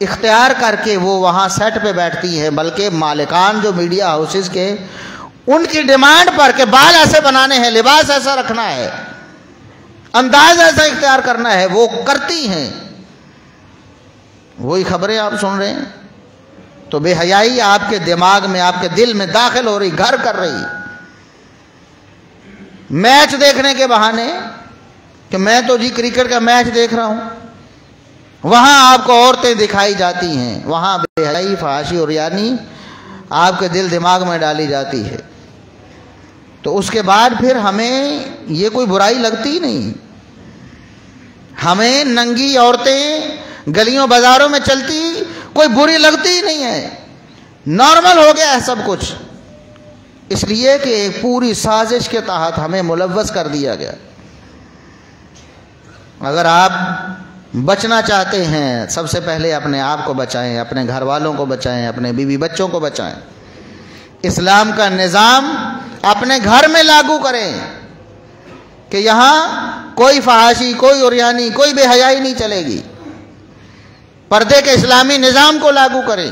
اختیار کر کے وہ وہاں سیٹ پہ بیٹھتی ہیں، بلکہ مالکان جو میڈیا ہاؤسز کے، ان کی ڈیمانڈ پر کہ بال ایسے بنانے ہیں، لباس ایسا رکھنا ہے، انداز ایسا اختیار کرنا ہے، وہ کرتی ہیں۔ وہی خبریں آپ سن رہے ہیں۔ تو بے حیائی آپ کے دماغ میں، آپ کے دل میں داخل ہو رہی، گھر کر رہی۔ میچ دیکھنے کے بہانے کہ میں تو جی کرکٹ کا میچ دیکھ رہا ہوں، وہاں آپ کو عورتیں دکھائی جاتی ہیں، وہاں بے حیائی، فحاشی اور یعنی آپ کے دل دماغ میں ڈالی جاتی ہے۔ تو اس کے بعد پھر ہمیں یہ کوئی برائی لگتی نہیں، ہمیں ننگی عورتیں گلیوں بازاروں میں چلتی کوئی بری لگتی ہی نہیں ہے، نارمل ہو گیا ہے سب کچھ، اس لیے کہ ایک پوری سازش کے تحت ہمیں ملوث کر دیا گیا۔ اگر آپ بچنا چاہتے ہیں، سب سے پہلے اپنے آپ کو بچائیں، اپنے گھر والوں کو بچائیں، اپنے بیوی بچوں کو بچائیں۔ اسلام کا نظام اپنے گھر میں لاگو کریں کہ یہاں کوئی فحاشی، کوئی عریانی، کوئی بے حیائی نہیں چلے گی۔ پردے کے اسلامی نظام کو لاگو کریں،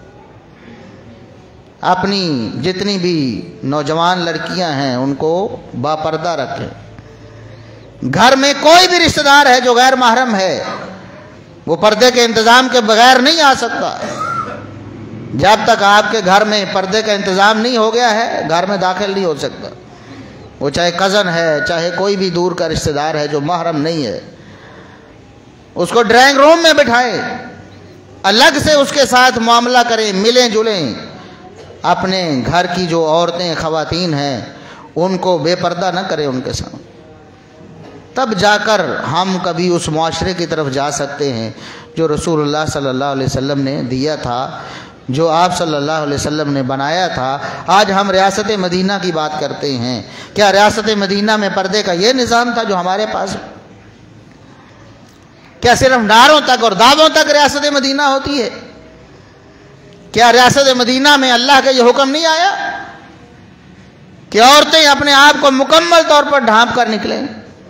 اپنی جتنی بھی نوجوان لڑکیاں ہیں ان کو باپردہ رکھیں۔ گھر میں کوئی بھی رشتہ دار ہے جو غیر محرم ہے، وہ پردے کے انتظام کے بغیر نہیں آ سکتا۔ جب تک آپ کے گھر میں پردے کا انتظام نہیں ہو گیا ہے، گھر میں داخل نہیں ہو سکتا۔ وہ چاہے کزن ہے، چاہے کوئی بھی دور کا رشتہ دار ہے جو محرم نہیں ہے، اس کو ڈرائنگ روم میں بٹھائیں، الگ سے اس کے ساتھ معاملہ کریں، ملیں جلیں۔ اپنے گھر کی جو عورتیں، خواتین ہیں، ان کو بے پردہ نہ کریں ان کے سامنے، تب جا کر ہم کبھی اس معاشرے کی طرف جا سکتے ہیں جو رسول اللہ صلی اللہ علیہ وسلم نے دیا تھا، جو آپ صلی اللہ علیہ وسلم نے بنایا تھا۔ آج ہم ریاست مدینہ کی بات کرتے ہیں، کیا ریاست مدینہ میں پردے کا یہ نظام تھا جو ہمارے پاس؟ کیا صرف نعروں تک اور دعووں تک ریاست مدینہ ہوتی ہے؟ کیا ریاست مدینہ میں اللہ کا یہ حکم نہیں آیا کہ عورتیں اپنے آپ کو مکمل طور پر ڈھانپ کر نکلیں؟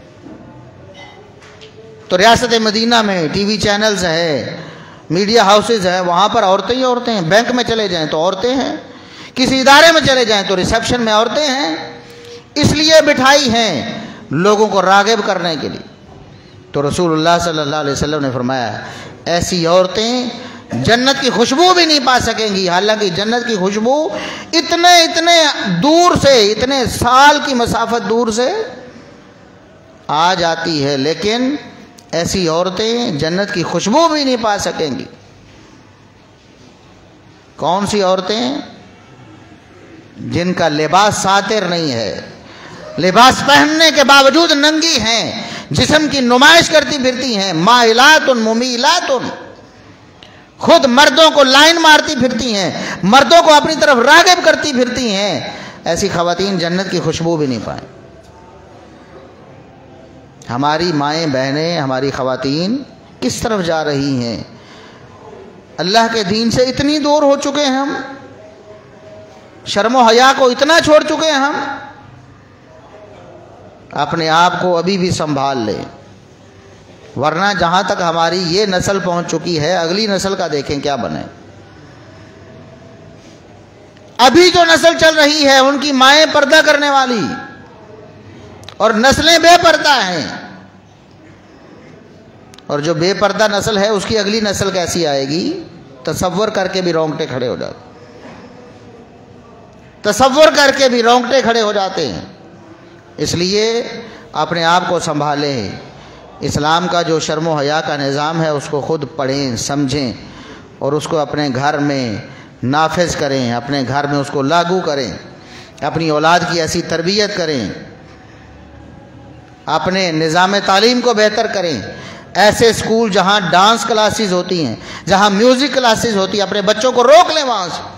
تو ریاست مدینہ میں ٹی وی چینلز ہیں، میڈیا ہاؤسز ہیں، وہاں پر عورتیں ہی عورتیں ہیں۔ بینک میں چلے جائیں تو عورتیں ہیں، کسی ادارے میں چلے جائیں تو ریسیپشن میں عورتیں ہیں۔ اس لیے بٹھائی ہیں لوگوں کو راغب کرنے کے لیے۔ تو رسول اللہ صلی اللہ علیہ وسلم نے فرمایا ایسی عورتیں جنت کی خوشبو بھی نہیں پا سکیں گی، حالانکہ جنت کی خوشبو اتنے دور سے، اتنے سال کی مسافت دور سے آ جاتی ہے، لیکن ایسی عورتیں جنت کی خوشبو بھی نہیں پا سکیں گی۔ کون سی عورتیں؟ جن کا لباس ساتر نہیں ہے، لباس پہننے کے باوجود ننگی ہیں، جسم کی نمائش کرتی پھرتی ہیں، مائلات ممیلات، خود مردوں کو لائن مارتی پھرتی ہیں، مردوں کو اپنی طرف راغب کرتی پھرتی ہیں، ایسی خواتین جنت کی خوشبو بھی نہیں پائیں۔ ہماری مائیں بہنیں، ہماری خواتین کس طرف جا رہی ہیں؟ اللہ کے دین سے اتنی دور ہو چکے ہیں ہم، شرم و حیا کو اتنا چھوڑ چکے ہیں ہم۔ اپنے آپ کو ابھی بھی سنبھال لیں، ورنہ جہاں تک ہماری یہ نسل پہنچ چکی ہے، اگلی نسل کا دیکھیں کیا بنے۔ ابھی جو نسل چل رہی ہے ان کی مائیں پردہ کرنے والی اور نسلیں بے پردہ ہیں، اور جو بے پردہ نسل ہے اس کی اگلی نسل کیسی آئے گی؟ تصور کر کے بھی رونگٹے کھڑے ہو جاتے، تصور کر کے بھی رونگٹے کھڑے ہو جاتے ہیں۔ اس لیے اپنے آپ کو سنبھالیں، اسلام کا جو شرم و حیا کا نظام ہے اس کو خود پڑھیں، سمجھیں، اور اس کو اپنے گھر میں نافذ کریں، اپنے گھر میں اس کو لاگو کریں، اپنی اولاد کی ایسی تربیت کریں، اپنے نظام تعلیم کو بہتر کریں۔ ایسے اسکول جہاں ڈانس کلاسز ہوتی ہیں، جہاں میوزک کلاسز ہوتی ہیں، اپنے بچوں کو روک لیں وہاں سے۔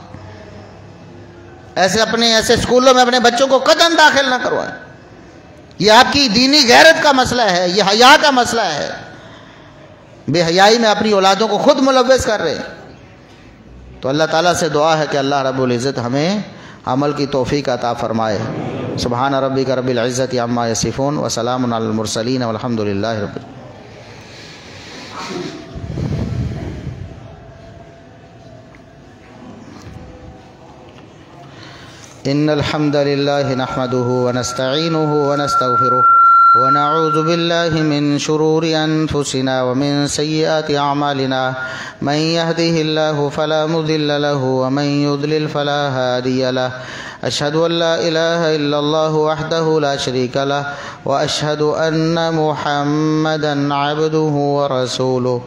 ایسے اسکولوں میں اپنے بچوں کو قطعاً داخل نہ کروائیں۔ یہ آپ کی دینی غیرت کا مسئلہ ہے، یہ حیا کا مسئلہ ہے۔ بے حیائی میں اپنی اولادوں کو خود ملوث کر رہے ہیں۔ تو اللہ تعالیٰ سے دعا ہے کہ اللہ رب العزت ہمیں عمل کی توفیق عطا فرمائے۔ سبحان ربک رب العزت عما یصفون وسلام علی المرسلین والحمد للہ رب العالمین۔ إن الحمد لله نحمده ونستعينه ونستغفره ونعوذ بالله من شرور أنفسنا ومن سيئات أعمالنا من يهده الله فلا مضل له ومن يضلل فلا هادي له أشهد أن لا إله إلا الله وحده لا شريك له وأشهد أن محمدا عبده ورسوله۔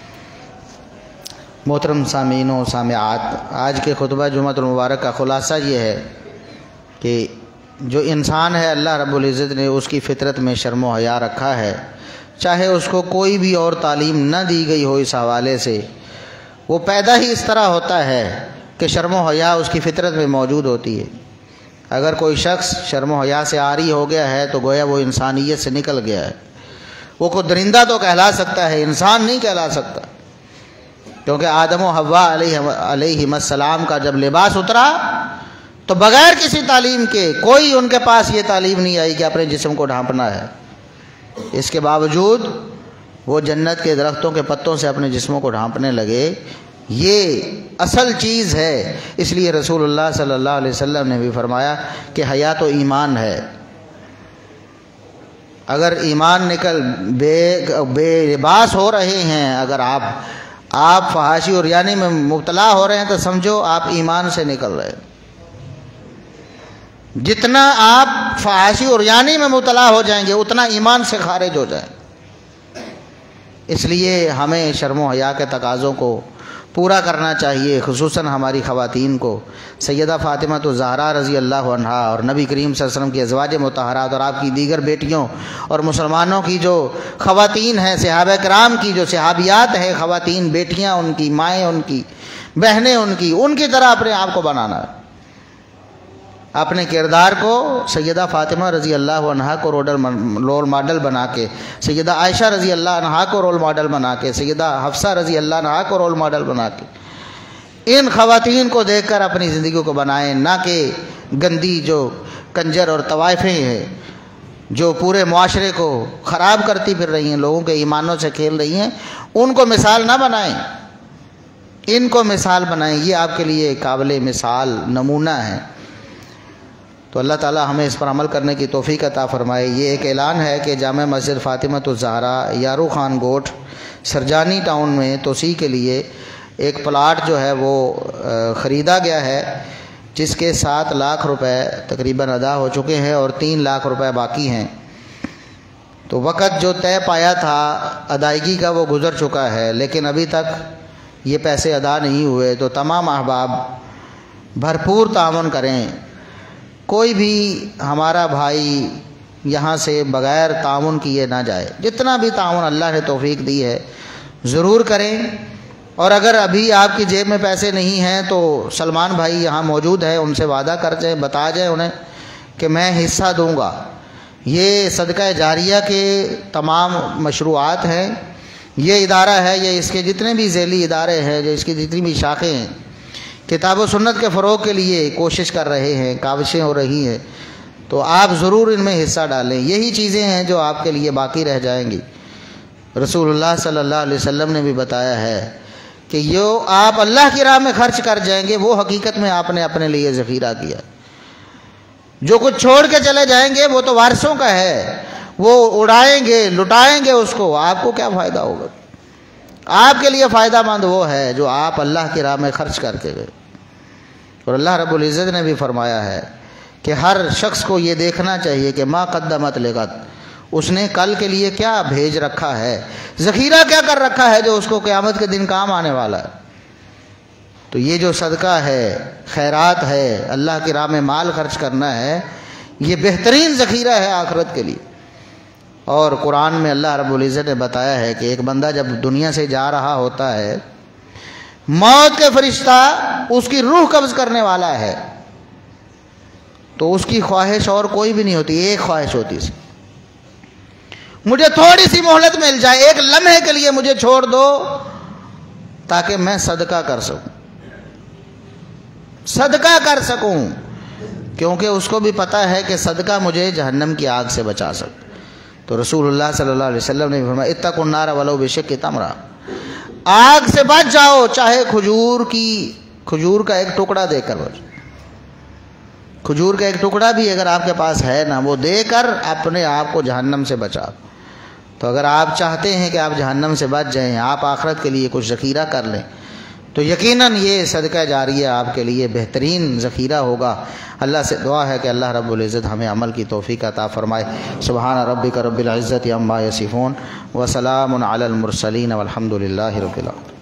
محترم سامعین و سامعات، آج کے خطبہ جمعۃ المبارک کا خلاصہ یہ ہے کہ جو انسان ہے اللہ رب العزت نے اس کی فطرت میں شرم و حیا رکھا ہے، چاہے اس کو کوئی بھی اور تعلیم نہ دی گئی ہو اس حوالے سے، وہ پیدا ہی اس طرح ہوتا ہے کہ شرم و حیا اس کی فطرت میں موجود ہوتی ہے۔ اگر کوئی شخص شرم و حیا سے عاری ہو گیا ہے تو گویا وہ انسانیت سے نکل گیا ہے، وہ کو درندہ تو کہلا سکتا ہے، انسان نہیں کہلا سکتا، کیونکہ آدم و حوا علیہم السلام کا جب لباس اترا تو بغیر کسی تعلیم کے کوئی ان کے پاس یہ تعلیم نہیں آئی کہ اپنے جسم کو ڈھانپنا ہے۔ اس کے باوجود وہ جنت کے درختوں کے پتوں سے اپنے جسموں کو ڈھانپنے لگے۔ یہ اصل چیز ہے، اس لیے رسول اللہ صلی اللہ علیہ وسلم نے بھی فرمایا کہ حیا تو ایمان ہے۔ اگر ایمان نکل بے لباس ہو رہے ہیں، اگر آپ فحاشی اور یعنی میں مبتلا ہو رہے ہیں تو سمجھو آپ ایمان سے نکل رہے ہیں۔ جتنا آپ فحاشی اور یعنی میں مبتلا ہو جائیں گے اتنا ایمان سے خارج ہو جائیں۔ اس لیے ہمیں شرم و حیا کے تقاضوں کو پورا کرنا چاہیے، خصوصاً ہماری خواتین کو۔ سیدہ فاطمہ الزہرا رضی اللہ عنہا اور نبی کریم صلی اللہ علیہ وسلم کی ازواج مطہرات اور آپ کی دیگر بیٹیوں اور مسلمانوں کی جو خواتین ہیں، صحابہ کرام کی جو صحابیات ہیں خواتین، بیٹیاں ان کی، مائیں ان کی، بہنیں ان کی طرح اپنے آپ کو بنانا ہے۔ اپنے کردار کو سیدہ فاطمہ رضی اللہ عنہا کو رول ماڈل بنا کے، سیدہ عائشہ رضی اللہ عنہا کو رول ماڈل بنا کے، سیدہ حفصہ رضی اللہ عنہا کو رول ماڈل بنا کے ان خواتین کو دیکھ کر اپنی زندگی کو بنائیں، نہ کہ گندی جو کنجر اور طوائفیں ہیں جو پورے معاشرے کو خراب کرتی پھر رہی ہیں، لوگوں کے ایمانوں سے کھیل رہی ہیں، ان کو مثال نہ بنائیں، ان کو مثال بنائیں۔ یہ آپ کے لیے قابل مثال نمونہ ہے۔ تو اللہ تعالیٰ ہمیں اس پر عمل کرنے کی توفیق عطا فرمائے۔ یہ ایک اعلان ہے کہ جامع مسجد فاطمہ الزہرا یارو خان گوٹھ سرجانی ٹاؤن میں توسیع کے لیے ایک پلاٹ جو ہے وہ خریدا گیا ہے، جس کے 7 لاکھ روپے تقریباً ادا ہو چکے ہیں اور 3 لاکھ روپے باقی ہیں۔ تو وقت جو طے پایا تھا ادائیگی کا وہ گزر چکا ہے، لیکن ابھی تک یہ پیسے ادا نہیں ہوئے۔ تو تمام احباب بھرپور تعاون کریں، کوئی بھی ہمارا بھائی یہاں سے بغیر تعاون کیے نہ جائے۔ جتنا بھی تعاون اللہ نے توفیق دی ہے ضرور کریں، اور اگر ابھی آپ کی جیب میں پیسے نہیں ہیں تو سلمان بھائی یہاں موجود ہے، ان سے وعدہ کر جائیں، بتا جائیں انہیں کہ میں حصہ دوں گا۔ یہ صدقہ جاریہ کے تمام مشروعات ہیں، یہ ادارہ ہے، یہ اس کے جتنے بھی ذیلی ادارے ہیں، جو اس کی جتنی بھی شاخیں ہیں، کتاب و سنت کے فروغ کے لیے کوشش کر رہے ہیں، کاوشیں ہو رہی ہیں، تو آپ ضرور ان میں حصہ ڈالیں۔ یہی چیزیں ہیں جو آپ کے لیے باقی رہ جائیں گی۔ رسول اللہ صلی اللہ علیہ وسلم نے بھی بتایا ہے کہ جو آپ اللہ کی راہ میں خرچ کر جائیں گے وہ حقیقت میں آپ نے اپنے لیے ذخیرہ کیا۔ جو کچھ چھوڑ کے چلے جائیں گے وہ تو وارثوں کا ہے، وہ اڑائیں گے، لٹائیں گے اس کو، آپ کو کیا فائدہ ہوگا؟ آپ کے لیے فائدہ مند وہ ہے جو آپ اللہ کی راہ میں خرچ کر کے گئے۔ اور اللہ رب العزت نے بھی فرمایا ہے کہ ہر شخص کو یہ دیکھنا چاہیے کہ ما قدمت لغد، اس نے کل کے لیے کیا بھیج رکھا ہے، ذخیرہ کیا کر رکھا ہے جو اس کو قیامت کے دن کام آنے والا ہے۔ تو یہ جو صدقہ ہے، خیرات ہے، اللہ کی راہ میں مال خرچ کرنا ہے، یہ بہترین ذخیرہ ہے آخرت کے لیے۔ اور قرآن میں اللہ رب العزت نے بتایا ہے کہ ایک بندہ جب دنیا سے جا رہا ہوتا ہے، موت کے فرشتہ اس کی روح قبض کرنے والا ہے، تو اس کی خواہش اور کوئی بھی نہیں ہوتی، ایک خواہش ہوتی ہے، مجھے تھوڑی سی مہلت مل جائے، ایک لمحے کے لیے مجھے چھوڑ دو تاکہ میں صدقہ کر سکوں، صدقہ کر سکوں، کیونکہ اس کو بھی پتہ ہے کہ صدقہ مجھے جہنم کی آگ سے بچا سکتا۔ تو رسول اللہ صلی اللہ علیہ وسلم نے فرمایا اتقوا النار ولو بشق تمرہ، آگ سے بچ جاؤ چاہے کھجور کا ایک ٹکڑا دے کر بچ۔ کھجور کا ایک ٹکڑا بھی اگر آپ کے پاس ہے نا، وہ دے کر اپنے آپ کو جہنم سے بچا. تو اگر آپ چاہتے ہیں کہ آپ جہنم سے بچ جائیں، آپ آخرت کے لیے کچھ ذخیرہ کر لیں، تو یقیناً یہ صدقہ جاریہ آپ کے لیے بہترین ذخیرہ ہوگا. اللہ سے دعا ہے کہ اللہ رب العزت ہمیں عمل کی توفیق عطا فرمائے. سبحان ربک رب العزت عما یصفون وسلام علی المرسلین والحمد للہ رب العالمین.